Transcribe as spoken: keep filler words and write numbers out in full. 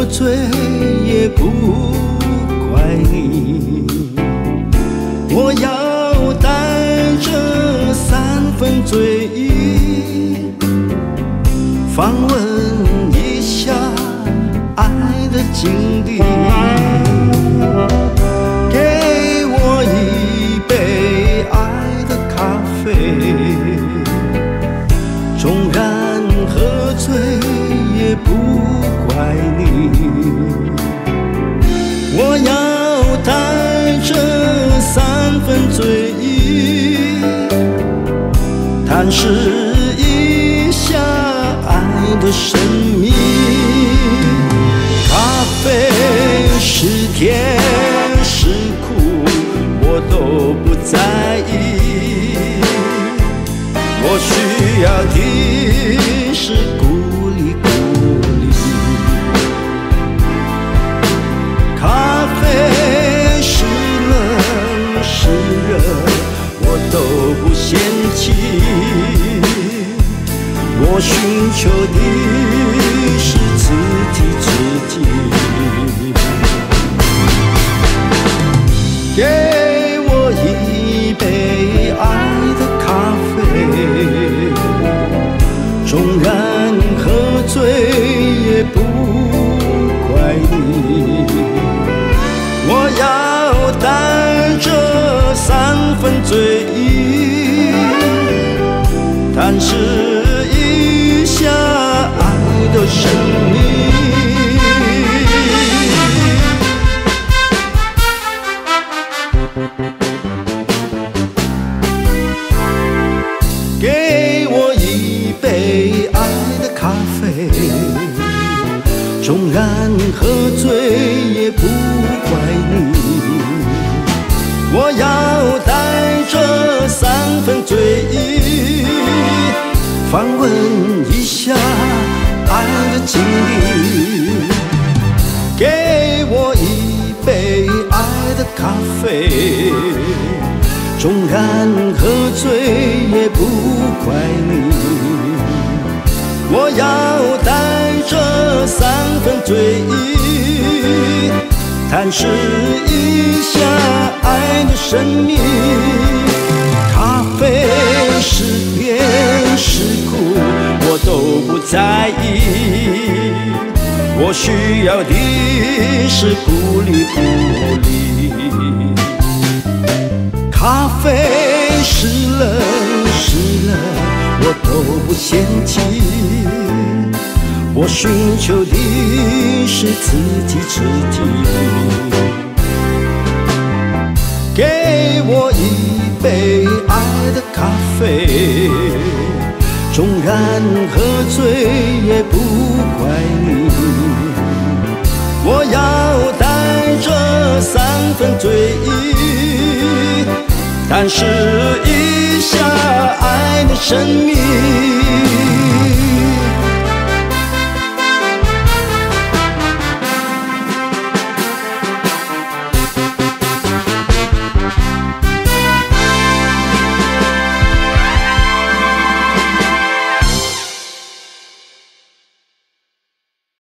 喝醉也不怪你。我要带着三分醉意，访问一下爱的经历。给我一杯爱的咖啡，纵然喝醉也不怪你。我要带着三分醉意，探视一下爱的神秘。咖啡是甜是苦，我都不在意。我需要的是鼓励鼓励。咖啡是冷是热，我都不嫌弃。我寻求的是刺激刺激。给我一杯爱的咖啡，纵然喝醉也不怪你。我要带着三分醉意，探视一下爱的神秘。给我一杯爱的咖啡，纵然喝醉也不怪你。我要带着三分醉意，访问一下爱的经历。给我一杯爱的咖啡，纵然喝醉也不怪你。我要带着三分醉意，探视一下爱的神秘。咖啡是甜是苦，我都不在意。我需要的是鼓励鼓励。咖啡是冷是热，我都不嫌弃。我寻求的是刺激刺激。给我一杯爱的咖啡，纵然喝醉也不怪你。我要带着三分醉意，探视一下爱的神秘。